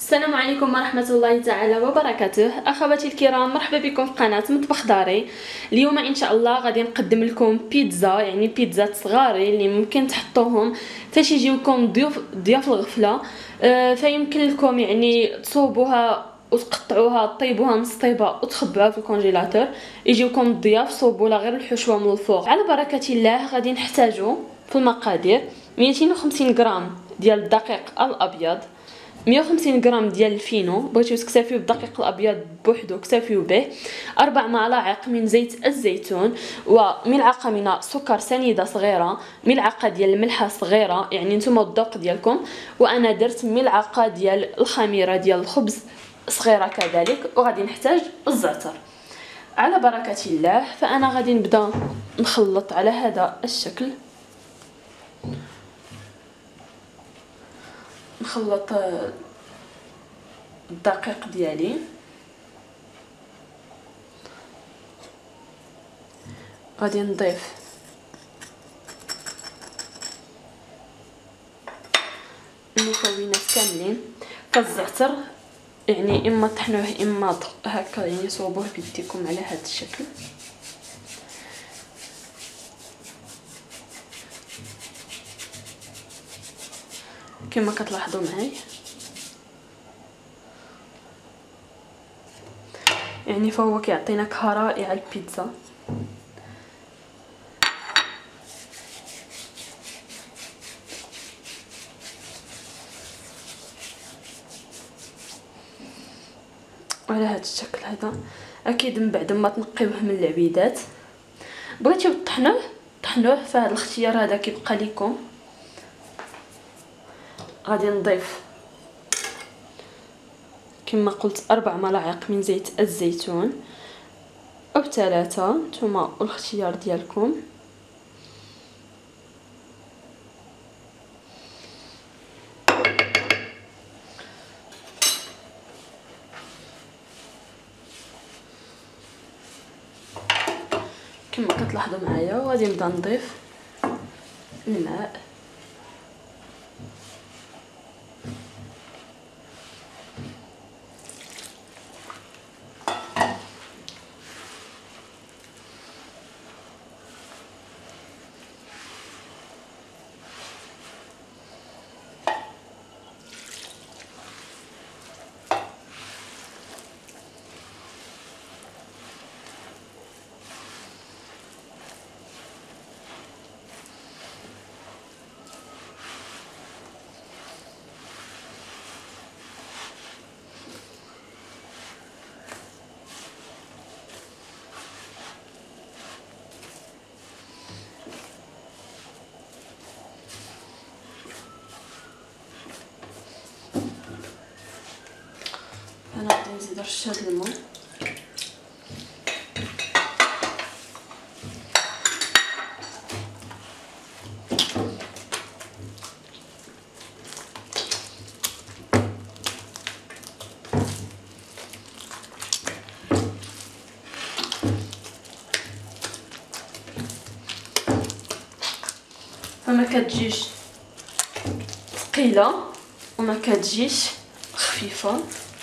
السلام عليكم ورحمة الله تعالى وبركاته. أخواتي الكرام، مرحبا بكم في قناة مطبخ داري. اليوم إن شاء الله غادي نقدم لكم بيتزا، يعني بيتزات صغاري اللي ممكن تحطوهم فاش يجيوكم ضياف الغفلة. فيمكن لكم يعني تصوبوها وتقطعوها، طيبوها نص طيبه وتخبعوها في الكونجيلاتور. يجيوكم الضياف صوبوا لها غير الحشوه من الفوق. على بركه الله غادي نحتاجو في المقادير 250 غرام ديال الدقيق الابيض، 150 غرام ديال الفينو، بغيتو تكتفيو بالدقيق الابيض بوحدو كتفيو به، 4 ملاعق من زيت الزيتون، وملعقه من سكر سنيده صغيره، ملعقه ديال الملحه صغيره يعني نتوما الذوق ديالكم، وانا درت ملعقه ديال الخميره ديال الخبز صغيره كذلك، وغادي نحتاج الزعتر. على بركه الله فانا غادي نبدا نخلط على هذا الشكل، نخلط الدقيق ديالي، غادي نضيف المكونات كاملين. فالزعتر يعني اما طحنوه اما هكا يعني صوبوه بيديكم على هذا الشكل. كما كتلاحظوا معايا يعني فهو كيعطينا كهة رائعة البيتزا. على هذا الشكل هذا. اكيد من بعد ما تنقيوه من العبيدات بغيتيو طحنوه فهاد الاختيار هذا كيبقى لكم. غادي نضيف كما قلت 4 ملاعق من زيت الزيتون او 3، نتوما والاختيار ديالكم. كما كتلاحظوا معايا وغادي نبدا نضيف الماء. انا غادي نزيد رشه الماء. فما كتجيش ثقيله وما كتجيش خفيفه.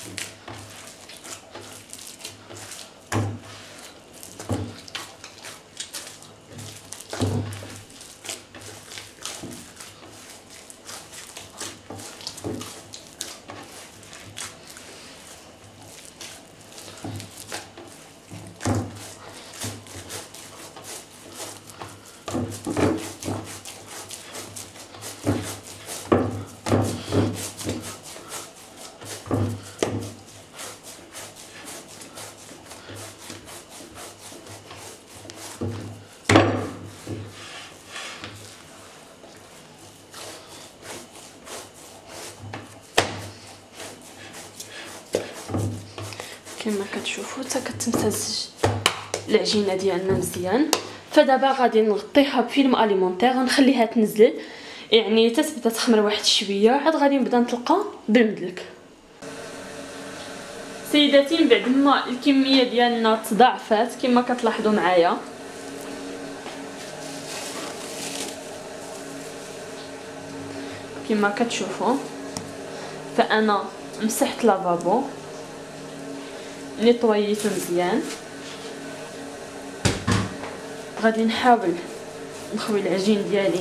كما كتشوفوا حتى كتمتزج العجينه ديالنا مزيان. فدابا غادي نغطيها بفيلم اليمونتير ونخليها تنزل يعني تتبدا تخمر واحد شويه، عاد غادي نبدا نطلقها بالمدلك. سيداتي من بعد ما الكميه ديالنا تضاعفات كما كتلاحظوا معايا، كما كتشوفوا فانا مسحت لافابو نيطوييتو مزيان. غادي نحاول نخوي العجين ديالي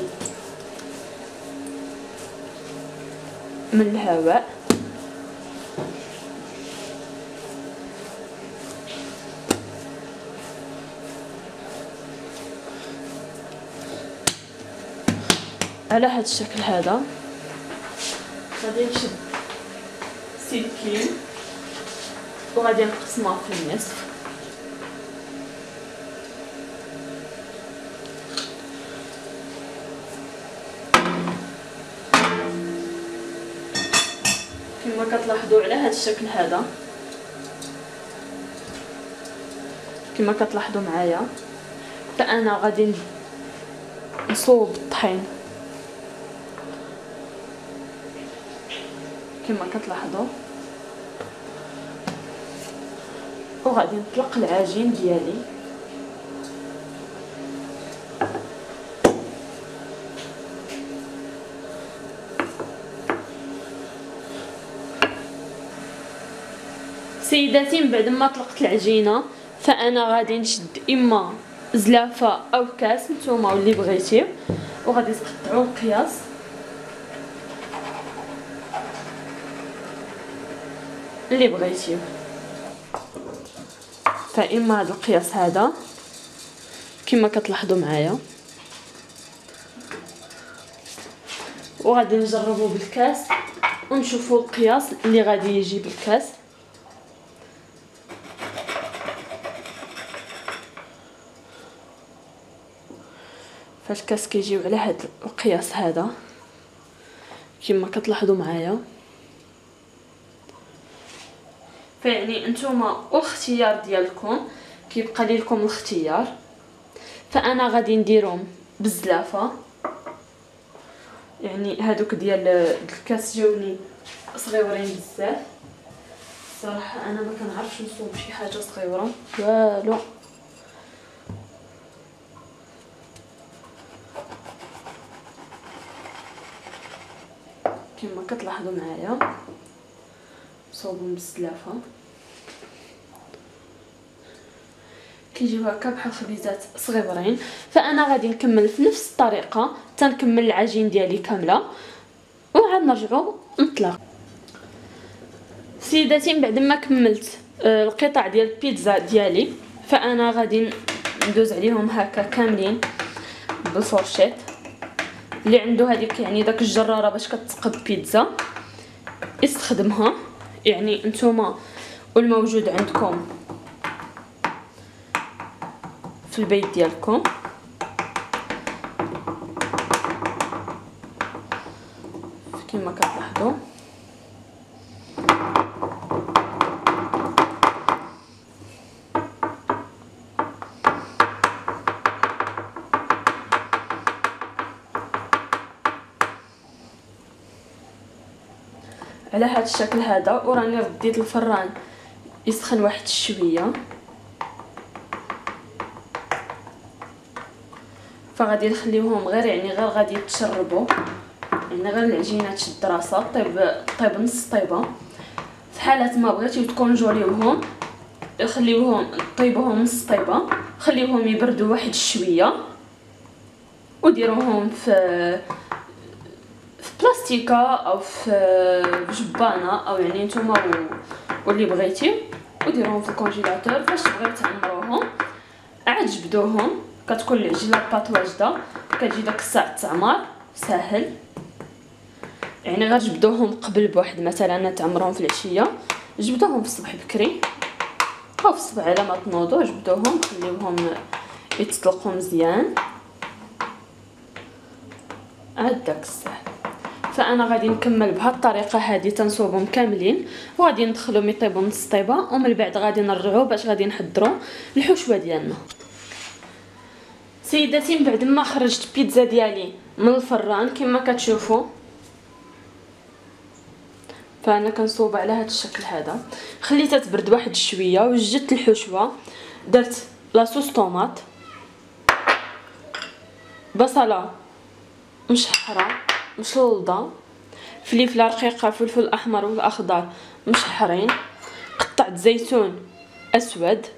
من الهواء. على هذا الشكل هذا غادي نشد سكين وغادي نقسمها في النصف. كما كتلاحظوا على هذا الشكل هذا، كما كتلاحظوا معايا، فانا غادي نصوب الطحين كما كتلاحظوا، وغادي نطلق العجين ديالي. سيداتي من بعد ما طلقت العجينه فانا غادي نشد اما زلافه او كاس نتوما واللي بغيتي، وغادي تقطعوا القياس. اللي بغيتيه، فاما هذا القياس هذا كما كتلاحظوا معايا، وغادي نجربوا بالكاس ونشوفوا القياس اللي غادي يجي بالكاس. فالكاس كيجيو على هذا القياس هذا كما كتلاحظوا معايا. فيعني نتوما والاختيار ديالكم، كيبقى لكم الاختيار. فانا غادي نديرهم بالزلافه، يعني هادوك ديال الكاس جاوني صغيورين بزاف صراحه. انا ما كنعرفش نصوب شي حاجه صغيره والو. كما كتلاحظوا معايا صوبهم بالزلافه، كيجيو هكا بحال خبيزات صغيورين. فانا غادي نكمل في نفس الطريقه تنكمل العجين ديالي كامله وعاد نرجعوا نطلق. سيداتي من بعد ما كملت القطع ديال البيتزا ديالي فانا غادي ندوز عليهم هكا كاملين بالفورشيت. اللي عنده هذيك يعني داك الجراره باش كتقب بيتزا استخدمها، يعني نتوما والموجود عندكم في البيت ديالكم. كما كتلاحظوا على هذا الشكل هذا. وراني رديت الفران يسخن واحد شويه، فغادي نخليوهم غير يعني غير غادي يتشربوا، يعني غير العجينه تشد راسها طيب نص طيبه. في حاله ما بغيتيو تكونجوليوهم خليوهم طيبوهم نص طيبه، خليوهم يبردوا واحد شويه وديروهم في بلاستيكه او في جبانه او يعني نتوما واللي بغيتي، وديروهم في الكونجيلاتور. فاش تبغيو تعمروهم عاد جبدوهم، كتكون العجينه بات واجده، كتجي داك الساعه التعمار ساهل. يعني غير جبدوهم قبل بواحد مثلا تعمروهم في العشيه، جبدوهم في الصباح بكري او في الصباح على ما تنوضوا جبدوهم خليوهم يتطلقوا مزيان عاد داك الساعه. فانا غادي نكمل بهذه الطريقه هذه تنصوبهم كاملين وغادي ندخلهم يطيبوا نص طيبه، ومن بعد غادي نرجعوا باش غادي نحضروا الحشوه ديالنا. سيداتي من بعد ما خرجت البيتزا ديالي من الفران كما كتشوفوا، فانا كنصوب على هذا الشكل هذا. خليتها تبرد واحد شويه وجدت الحشوه، درت لاصوص طوماط، بصله مشحره مشلوضه، فلفله رقيقه، فلفل احمر والاخضر مشحرين، قطعه زيتون اسود،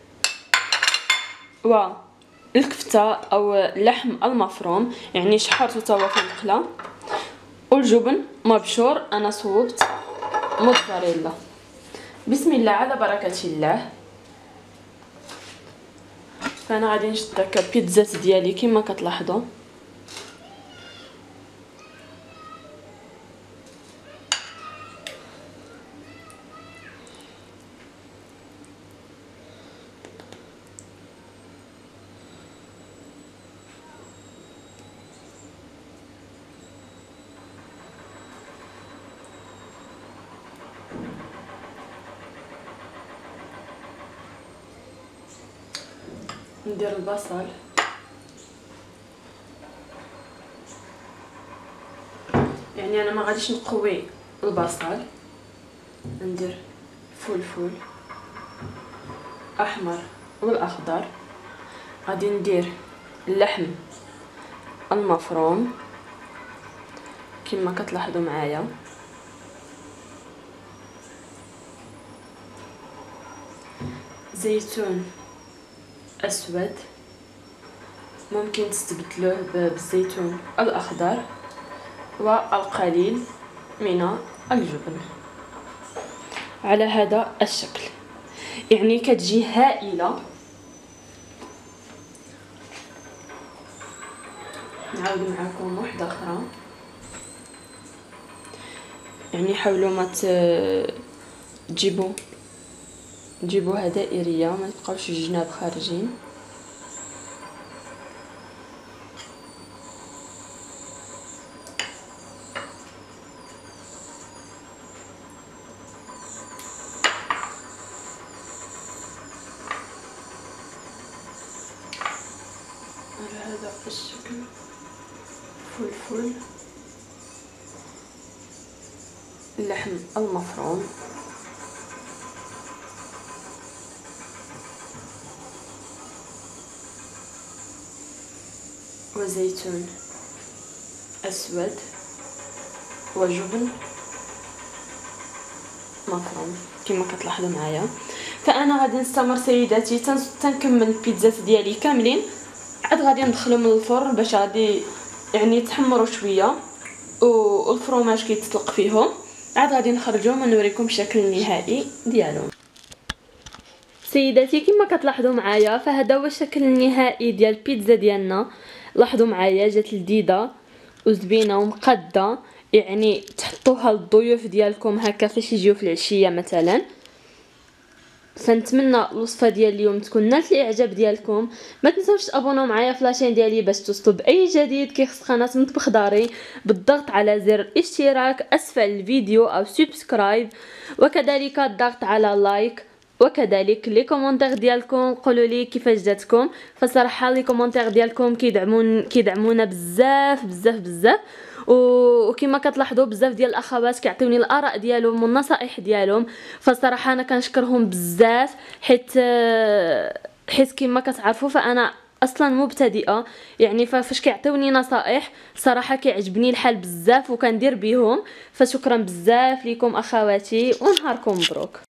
والكفته او اللحم المفروم يعني شحرته توا في المقله، والجبن مبشور. انا صوبت موتزاريلا. بسم الله على بركه الله. فانا غادي نشد داك البيتزات ديالي كما كتلاحظوا. ندير البصل، يعني انا ما غاديش نقوي البصل. ندير فلفل احمر والاخضر، غادي ندير اللحم المفروم كما كتلاحظوا معايا، زيتون اسود ممكن تستبدلوه بالزيتون الاخضر، والقليل من الجبن على هذا الشكل. يعني كتجي هائله. نعاود معكم واحده اخرى. يعني حاولوا ما تجيبوها دائريه، ما تبقاوش الجناب خارجين. على هذا الشكل. فلفل، اللحم المفروم، وزيتون اسود، وجبن مفروم كما كتلاحظوا معايا. فانا غادي نستمر سيداتي تنكمل البيتزات ديالي كاملين، عاد غادي ندخلهم للفرن باش غادي يعني يتحمروا شويه والفرماج كيتطلق فيهم. عاد غادي نخرجهم ونوريكم الشكل النهائي ديالهم. سيداتي كما كتلاحظوا معايا، فهذا هو الشكل النهائي ديال البيتزا ديالنا. لاحظوا معايا جات لذيذه وزبينه ومقاده، يعني تحطوها للضيوف ديالكم هكا فاش يجيو في العشيه مثلا. فنتمنى الوصفه ديال اليوم تكون نالت الاعجاب ديالكم. ما تنساوش تابوناو معايا في لاشين ديالي باش توصلوا باي جديد كيخص قناه مطبخ داري بالضغط على زر الاشتراك اسفل الفيديو او سبسكرايب، وكذلك الضغط على لايك، وكذلك لي كومونتير ديالكم قولوا لي كيفاش جاتكم. فصراحه لي كومونتير ديالكم كيدعمونا بزاف بزاف بزاف، وكما كتلاحظوا بزاف ديال الاخوات كيعطيوني الاراء ديالهم والنصائح ديالهم. فالصراحه انا كنشكرهم بزاف، حيت كما كتعرفوا فانا اصلا مبتدئه، يعني فاش كيعطيوني نصائح صراحه كيعجبني الحال بزاف وكندير بهم. فشكرا بزاف لكم اخواتي ونهاركم مبروك.